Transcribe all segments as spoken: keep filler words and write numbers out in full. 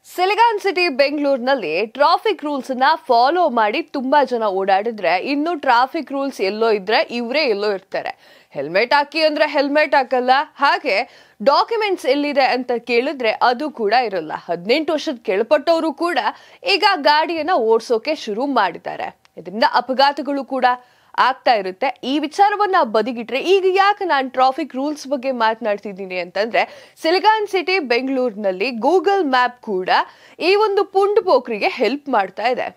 Silicon city ಬೆಂಗಳೂರಿನಲ್ಲಿ traffic rules ನ follow ಮಾಡಿ ತುಂಬಾ ಜನ ಓಡಾಡಿದ್ರೆ ಇನ್ನು ಟ್ರಾಫಿಕ್ ರೂಲ್ಸ್ ಎಲ್ಲೋ ಇದ್ರೆ ಇವರೇ ಎಲ್ಲೋ ಇರ್ತಾರೆ. ಹೆಲ್ಮೆಟ್ ಹಾಕಿ ಅಂದ್ರೆ ಹೆಲ್ಮೆಟ್ ಹಾಕಲ್ಲ, ಹಾಗೆ ಡಾಕ್ಯುಮೆಂಟ್ಸ್ ಎಲ್ಲಿದೆ ಅಂತ ಕೇಳಿದ್ರೆ ಅದು ಕೂಡ ಇರಲ್ಲ. ಹದಿನೆಂಟು ವರ್ಷದ ಕೆಳಪಟ್ಟವರು ಕೂಡ ಈಗ ಗಾಡಿಯನ್ನ ಓಡಿಸೋಕೆ ಶುರು ಮಾಡಿದ್ದಾರೆ. ಇದರಿಂದ ಅಪಘಾತಗಳು ಕೂಡ ಆಗ್ತಾ ಇರುತ್ತೆ. ಈ ವಿಚಾರವನ್ನ ಬದಿಗಿಟ್ರೆ ಈಗ ಯಾಕೆ ನಾನು ಟ್ರಾಫಿಕ್ ರೂಲ್ಸ್ ಬಗ್ಗೆ ಮಾತನಾಡ್ತಿದ್ದೀನಿ ಅಂತಂದ್ರೆ, ಸಿಲಿಕಾನ್ ಸಿಟಿ ಬೆಂಗಳೂರಿನಲ್ಲಿ ಗೂಗಲ್ ಮ್ಯಾಪ್ ಕೂಡ ಈ ಒಂದು ಪುಂಡು ಪೋಖ್ರಿಗೆ ಹೆಲ್ಪ್ ಮಾಡ್ತಾ ಇದೆ.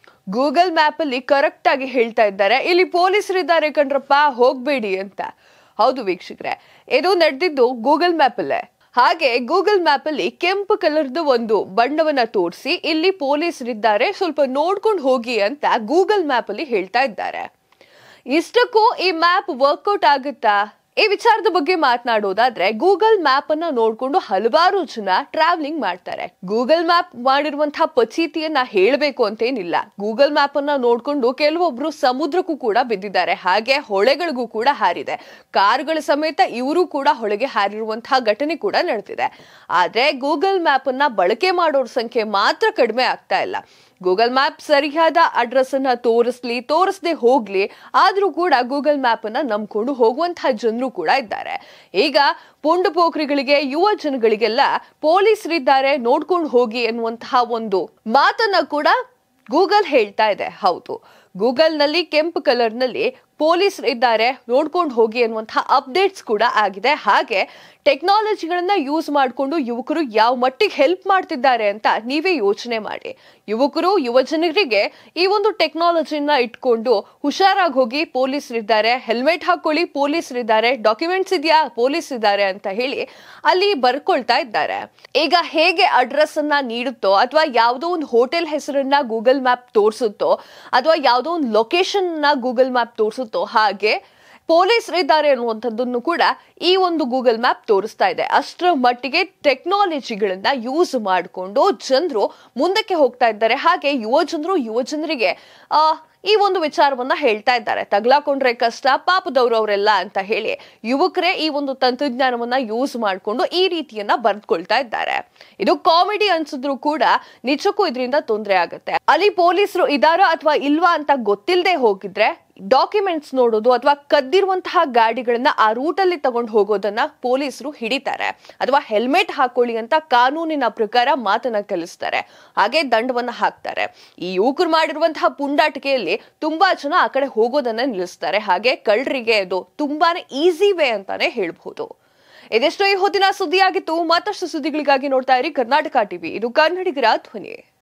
ಗೂಗಲ್ ಮ್ಯಾಪ್ ಅಲ್ಲಿ ಕರೆಕ್ಟ್ ಆಗಿ ಹೇಳ್ತಾ ಇದ್ದಾರೆ, ಇಲ್ಲಿ ಪೊಲೀಸರಿದ್ದಾರೆ ಕಣ್ರಪ್ಪ, ಹೋಗ್ಬೇಡಿ ಅಂತ. ಹೌದು ವೀಕ್ಷಕರೇ, ಇದು ನಡೆದಿದ್ದು ಗೂಗಲ್ ಮ್ಯಾಪ್ ಅಲ್ಲೇ. ಹಾಗೆ ಗೂಗಲ್ ಮ್ಯಾಪ್ ಅಲ್ಲಿ ಕೆಂಪು ಕಲರ್ದು ಒಂದು ಬಣ್ಣವನ್ನ ತೋರಿಸಿ ಇಲ್ಲಿ ಪೊಲೀಸರಿದ್ದಾರೆ, ಸ್ವಲ್ಪ ನೋಡ್ಕೊಂಡು ಹೋಗಿ ಅಂತ ಗೂಗಲ್ ಮ್ಯಾಪ್ ಅಲ್ಲಿ ಹೇಳ್ತಾ ಇದ್ದಾರೆ. ಇಷ್ಟಕ್ಕೂ ಈ ಮ್ಯಾಪ್ ವರ್ಕೌಟ್ ಆಗುತ್ತಾ? ಈ ವಿಚಾರದ ಬಗ್ಗೆ ಮಾತನಾಡೋದಾದ್ರೆ, ಗೂಗಲ್ ಮ್ಯಾಪ್ ಅನ್ನ ನೋಡ್ಕೊಂಡು ಹಲವಾರು ಜನ ಟ್ರಾವೆಲಿಂಗ್ ಮಾಡ್ತಾರೆ. ಗೂಗಲ್ ಮ್ಯಾಪ್ ಮಾಡಿರುವಂತಹ ಪಚೀತಿಯನ್ನ ಹೇಳಬೇಕು ಅಂತೇನಿಲ್ಲ. ಗೂಗಲ್ ಮ್ಯಾಪ್ ಅನ್ನ ನೋಡ್ಕೊಂಡು ಕೆಲವೊಬ್ರು ಸಮುದ್ರಕ್ಕೂ ಕೂಡ ಬಿದ್ದಿದ್ದಾರೆ, ಹಾಗೆ ಹೊಳೆಗಳಿಗೂ ಕೂಡ ಹಾರಿದೆ. ಕಾರುಗಳ ಸಮೇತ ಇವರು ಕೂಡ ಹೊಳೆಗೆ ಹಾರಿರುವಂತಹ ಘಟನೆ ಕೂಡ ನಡೆದಿದೆ. ಆದ್ರೆ ಗೂಗಲ್ ಮ್ಯಾಪ್ ಅನ್ನ ಬಳಕೆ ಮಾಡೋರ ಸಂಖ್ಯೆ ಮಾತ್ರ ಕಡಿಮೆ ಆಗ್ತಾ ಇಲ್ಲ. ಗೂಗಲ್ ಮ್ಯಾಪ್ ಸರಿಯಾದ ಅಡ್ರೆಸ್ ಅನ್ನ ತೋರಿಸ್ಲಿ ತೋರಿಸದೆ ಹೋಗ್ಲಿ, ಆದ್ರೂ ಕೂಡ ಗೂಗಲ್ ಮ್ಯಾಪ್ ಅನ್ನ ನಂಬ್ಕೊಂಡು ಹೋಗುವಂತಹ ಜನರು ಕೂಡ ಇದ್ದಾರೆ. ಈಗ ಪುಂಡು ಪೋಖ್ರಿಗಳಿಗೆ, ಯುವ ಜನಗಳಿಗೆಲ್ಲ ಪೊಲೀಸರಿದ್ದಾರೆ ನೋಡ್ಕೊಂಡು ಹೋಗಿ ಎನ್ನುವಂತಹ ಒಂದು ಮಾತನ್ನ ಕೂಡ ಗೂಗಲ್ ಹೇಳ್ತಾ ಇದೆ. ಹೌದು, ಗೂಗಲ್ ನಲ್ಲಿ ಕೆಂಪು ಕಲರ್ ನಲ್ಲಿ ಪೊಲೀಸ್ ಇದ್ದಾರೆ ನೋಡ್ಕೊಂಡು ಹೋಗಿ ಅನ್ನುವಂತಹ ಅಪ್ಡೇಟ್ಸ್ ಕೂಡ ಆಗಿದೆ. ಹಾಗೆ ಟೆಕ್ನಾಲಜಿಗಳನ್ನ ಯೂಸ್ ಮಾಡಿಕೊಂಡು ಯುವಕರು ಯಾವ ಮಟ್ಟಿಗೆ ಹೆಲ್ಪ್ ಮಾಡ್ತಿದ್ದಾರೆ ಅಂತ ನೀವೇ ಯೋಚನೆ ಮಾಡಿ. ಯುವಕರು ಯುವ ಜನರಿಗೆ ಈ ಒಂದು ಟೆಕ್ನಾಲಜಿನ ಇಟ್ಕೊಂಡು ಹುಷಾರಾಗಿ ಹೋಗಿ, ಪೊಲೀಸರಿದ್ದಾರೆ, ಹೆಲ್ಮೆಟ್ ಹಾಕೊಳ್ಳಿ, ಪೊಲೀಸರಿದ್ದಾರೆ, ಡಾಕ್ಯುಮೆಂಟ್ಸ್ ಇದೆಯಾ, ಪೊಲೀಸ್ ಇದ್ದಾರೆ ಅಂತ ಹೇಳಿ ಅಲ್ಲಿ ಬರ್ಕೊಳ್ತಾ ಇದ್ದಾರೆ. ಈಗ ಹೇಗೆ ಅಡ್ರೆಸ್ ಅನ್ನ ನೀಡುತ್ತೋ ಅಥವಾ ಯಾವುದೋ ಒಂದು ಹೋಟೆಲ್ ಹೆಸರನ್ನ ಗೂಗಲ್ ಮ್ಯಾಪ್ ತೋರಿಸುತ್ತೋ ಅಥವಾ ಯಾವುದೋ ಒಂದು ಲೊಕೇಶನ್ ನ ಗೂಗಲ್ ಮ್ಯಾಪ್ ತೋರಿಸುತ್ತೋ, ಹಾಗೆ ಪೊಲೀಸರಿದ್ದಾರೆ ಅನ್ನುವಂಥದ್ದನ್ನು ಕೂಡ ಈ ಒಂದು ಗೂಗಲ್ ಮ್ಯಾಪ್ ತೋರಿಸ್ತಾ ಇದೆ. ಅಷ್ಟರ ಮಟ್ಟಿಗೆ ಟೆಕ್ನಾಲಜಿಗಳನ್ನ ಯೂಸ್ ಮಾಡಿಕೊಂಡು ಜನರು ಮುಂದಕ್ಕೆ ಹೋಗ್ತಾ ಇದ್ದಾರೆ. ಹಾಗೆ ಯುವ ಜನರು ಯುವ ಜನರಿಗೆ ಆ ಈ ಒಂದು ವಿಚಾರವನ್ನ ಹೇಳ್ತಾ ಇದ್ದಾರೆ, ತಗ್ಲಾಕೊಂಡ್ರೆ ಕಷ್ಟ, ಪಾಪದವರು ಅವರೆಲ್ಲ ಅಂತ ಹೇಳಿ ಯುವಕರೇ ಈ ಒಂದು ತಂತ್ರಜ್ಞಾನವನ್ನ ಯೂಸ್ ಮಾಡಿಕೊಂಡು ಈ ರೀತಿಯನ್ನ ಬರ್ದ್ಕೊಳ್ತಾ ಇದ್ದಾರೆ. ಇದು ಕಾಮಿಡಿ ಅನ್ಸಿದ್ರು ಕೂಡ ನಿಜಕ್ಕೂ ಇದರಿಂದ ತೊಂದರೆ ಆಗುತ್ತೆ. ಅಲ್ಲಿ ಪೊಲೀಸರು ಇದಾರಾ ಅಥವಾ ಇಲ್ವಾ ಅಂತ ಗೊತ್ತಿಲ್ಲದೆ ಹೋಗಿದ್ರೆ ಡಾಕ್ಯುಮೆಂಟ್ಸ್ ನೋಡೋದು ಅಥವಾ ಕದ್ದಿರುವಂತಹ ಗಾಡಿಗಳನ್ನ ಆ ರೂಟ್ ಅಲ್ಲಿ ತಗೊಂಡು ಹೋಗೋದನ್ನ ಪೊಲೀಸರು ಹಿಡಿತಾರೆ, ಅಥವಾ ಹೆಲ್ಮೆಟ್ ಹಾಕೊಳ್ಳಿ ಅಂತ ಕಾನೂನಿನ ಪ್ರಕಾರ ಮಾತನ್ನ ಕಲಿಸ್ತಾರೆ, ಹಾಗೆ ದಂಡವನ್ನ ಹಾಕ್ತಾರೆ. ಈ ಯುವಕರು ಮಾಡಿರುವಂತಹ ಪುಂಡಾಟಿಕೆಯಲ್ಲಿ ತುಂಬಾ ಜನ ಆ ಕಡೆ ಹೋಗೋದನ್ನ ನಿಲ್ಲಿಸ್ತಾರೆ. ಹಾಗೆ ಕಳ್ಳರಿಗೆ ಅದು ತುಂಬಾನೇ ಈಸಿ ವೇ ಅಂತಾನೆ ಹೇಳ್ಬಹುದು. ಇದೆಷ್ಟೋ ಈ ಹೊತ್ತಿನ ಸುದ್ದಿಯಾಗಿತ್ತು. ಮತ್ತಷ್ಟು ಸುದ್ದಿಗಳಿಗಾಗಿ ನೋಡ್ತಾ ಇರಿ ಕರ್ನಾಟಕ ಟಿವಿ, ಇದು ಕನ್ನಡಿಗರ ಧ್ವನಿ.